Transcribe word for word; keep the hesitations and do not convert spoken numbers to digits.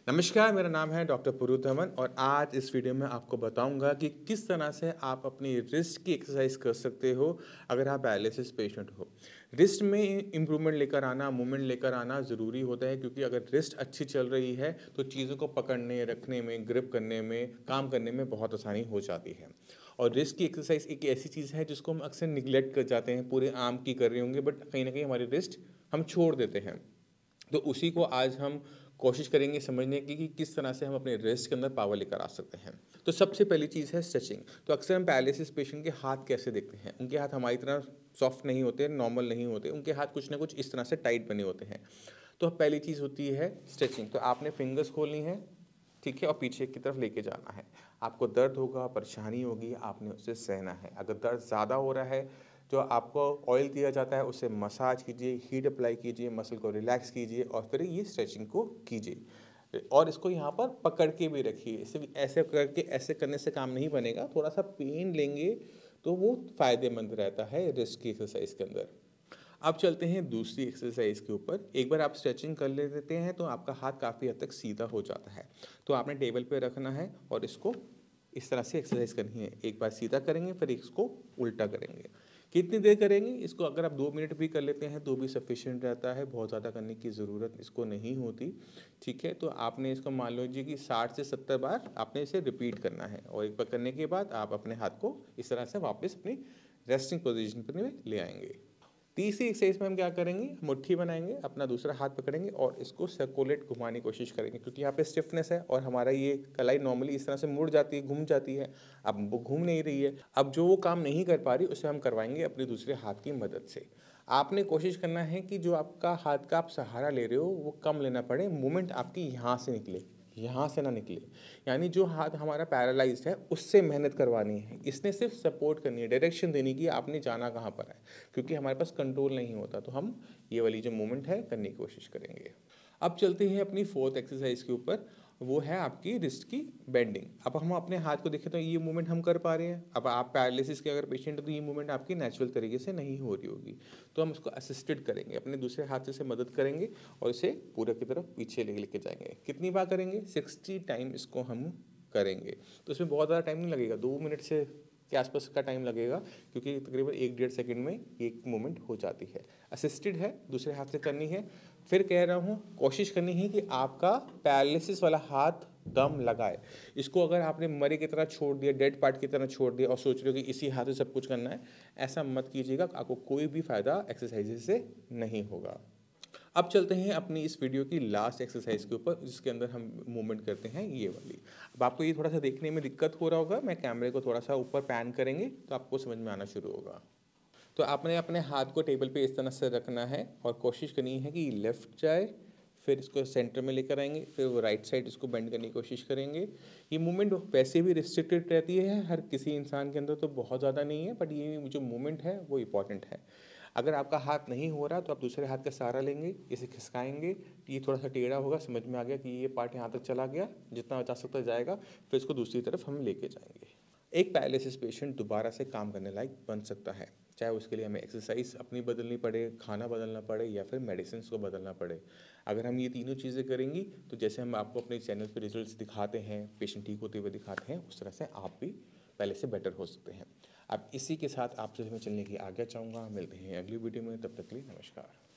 नमस्कार, मेरा नाम है डॉक्टर पुरुधमन और आज इस वीडियो में आपको बताऊंगा कि किस तरह से आप अपनी रिस्ट की एक्सरसाइज कर सकते हो अगर आप पैरालिसिस पेशेंट हो। रिस्ट में इम्प्रूवमेंट लेकर आना, मूवमेंट लेकर आना ज़रूरी होता है, क्योंकि अगर रिस्ट अच्छी चल रही है तो चीज़ों को पकड़ने, रखने में, ग्रिप करने में, काम करने में बहुत आसानी हो जाती है। और रिस्ट की एक्सरसाइज एक ऐसी चीज़ है जिसको हम अक्सर निगलेक्ट कर जाते हैं। पूरे आर्म की कर रहे होंगे बट कहीं ना कहीं हमारी रिस्ट हम छोड़ देते हैं। तो उसी को आज हम कोशिश करेंगे समझने की कि किस तरह से हम अपने रिस्ट के अंदर पावर लेकर आ सकते हैं। तो सबसे पहली चीज़ है स्ट्रेचिंग। तो अक्सर हम पैरालिसिस पेशेंट के हाथ कैसे देखते हैं, उनके हाथ हमारी तरह सॉफ्ट नहीं होते, नॉर्मल नहीं होते, उनके हाथ कुछ ना कुछ इस तरह से टाइट बने होते हैं। तो पहली चीज़ होती है स्ट्रेचिंग। तो आपने फिंगर्स खोलनी है, ठीक है, और पीछे की तरफ लेके जाना है। आपको दर्द होगा, परेशानी होगी, आपने उससे सहना है। अगर दर्द ज़्यादा हो रहा है, जो आपको ऑयल दिया जाता है उससे मसाज कीजिए, हीट अप्लाई कीजिए, मसल को रिलैक्स कीजिए और फिर ये स्ट्रेचिंग को कीजिए। और इसको यहाँ पर पकड़ के भी रखिए। सिर्फ ऐसे करके ऐसे करने से काम नहीं बनेगा, थोड़ा सा पेन लेंगे तो वो फ़ायदेमंद रहता है रिस्ट की एक्सरसाइज के अंदर। अब चलते हैं दूसरी एक्सरसाइज के ऊपर। एक बार आप स्ट्रेचिंग कर लेते हैं तो आपका हाथ काफ़ी हद तक सीधा हो जाता है। तो आपने टेबल पे रखना है और इसको इस तरह से एक्सरसाइज करनी है। एक बार सीधा करेंगे, फिर इसको उल्टा करेंगे। कितनी देर करेंगे इसको? अगर आप दो मिनट भी कर लेते हैं तो भी सफिशिएंट रहता है, बहुत ज़्यादा करने की ज़रूरत इसको नहीं होती। ठीक है, तो आपने इसको मान लीजिए कि साठ से सत्तर बार आपने इसे रिपीट करना है और एक बार करने के बाद आप अपने हाथ को इस तरह से वापस अपनी रेस्टिंग पोजीशन पर ले आएंगे। तीसरी एक्सरसाइज में हम क्या करेंगे, मुट्ठी बनाएंगे, अपना दूसरा हाथ पकड़ेंगे और इसको सर्कुलेट घुमाने की कोशिश करेंगे, क्योंकि यहाँ पे स्टिफनेस है और हमारा ये कलाई नॉर्मली इस तरह से मुड़ जाती है, घूम जाती है। अब वो घूम नहीं रही है, अब जो वो काम नहीं कर पा रही उसे हम करवाएंगे अपने दूसरे हाथ की मदद से। आपने कोशिश करना है कि जो आपका हाथ का आप सहारा ले रहे हो वो कम लेना पड़े, मूवमेंट आपकी यहाँ से निकले, यहाँ से ना निकले। यानी जो हाथ हमारा पैरालाइज्ड है उससे मेहनत करवानी है, इसने सिर्फ सपोर्ट करनी है, डायरेक्शन देनी की आपने जाना कहाँ पर है, क्योंकि हमारे पास कंट्रोल नहीं होता। तो हम ये वाली जो मूवमेंट है करने की कोशिश करेंगे। अब चलते हैं अपनी फोर्थ एक्सरसाइज के ऊपर, वो है आपकी रिस्ट की बेंडिंग। अब हम अपने हाथ को देखें तो ये मूवमेंट हम कर पा रहे हैं। अब आप पैरालिसिस के अगर पेशेंट है तो ये मूवमेंट आपकी नेचुरल तरीके से नहीं हो रही होगी, तो हम उसको असिस्टेड करेंगे, अपने दूसरे हाथ से मदद करेंगे और इसे पूरे की तरफ पीछे ले लेके जाएंगे। कितनी बार करेंगे? सिक्सटी टाइम इसको हम करेंगे। तो इसमें बहुत ज़्यादा टाइम नहीं लगेगा, दो मिनट से के आसपास का टाइम लगेगा, क्योंकि तकरीबन एक डेढ़ सेकंड में एक मूवमेंट हो जाती है। असिस्टेड है, दूसरे हाथ से करनी है। फिर कह रहा हूँ, कोशिश करनी है कि आपका पैरालिसिस वाला हाथ दम लगाए। इसको अगर आपने मरे की तरह छोड़ दिया, डेड पार्ट की तरह छोड़ दिया और सोच रहे हो कि इसी हाथ से सब कुछ करना है, ऐसा मत कीजिएगा, आपको कोई भी फ़ायदा एक्सरसाइज से नहीं होगा। अब चलते हैं अपनी इस वीडियो की लास्ट एक्सरसाइज के ऊपर, जिसके अंदर हम मूवमेंट करते हैं ये वाली। अब आपको ये थोड़ा सा देखने में दिक्कत हो रहा होगा, मैं कैमरे को थोड़ा सा ऊपर पैन करेंगे तो आपको समझ में आना शुरू होगा। तो आपने अपने हाथ को टेबल पे इस तरह से रखना है और कोशिश करनी है कि लेफ्ट जाए, फिर इसको सेंटर में लेकर आएंगे, फिर वो राइट साइड इसको बेंड करने की कोशिश करेंगे। ये मूवमेंट वैसे भी रिस्ट्रिक्टेड रहती है हर किसी इंसान के अंदर, तो बहुत ज़्यादा नहीं है, बट ये जो मूवमेंट है वो इंपॉर्टेंट है। अगर आपका हाथ नहीं हो रहा तो आप दूसरे हाथ का सहारा लेंगे, इसे खिसकाएंगे, ये थोड़ा सा टेढ़ा होगा, समझ में आ गया कि ये पार्ट यहाँ तक चला गया, जितना जा सकता जाएगा, फिर इसको दूसरी तरफ हम लेके जाएंगे। एक पैरालिसिस पेशेंट दोबारा से काम करने लायक बन सकता है, चाहे उसके लिए हमें एक्सरसाइज अपनी बदलनी पड़े, खाना बदलना पड़े या फिर मेडिसिन को बदलना पड़े। अगर हम ये तीनों चीज़ें करेंगी तो जैसे हम आपको अपने चैनल पर रिजल्ट्स दिखाते हैं, पेशेंट ठीक होते हुए दिखाते हैं, उस तरह से आप भी पहले से बेटर हो सकते हैं। अब इसी के साथ आपसे मैं चलने की आज्ञा चाहूँगा। मिलते हैं अगली वीडियो में, तब तक के लिए नमस्कार।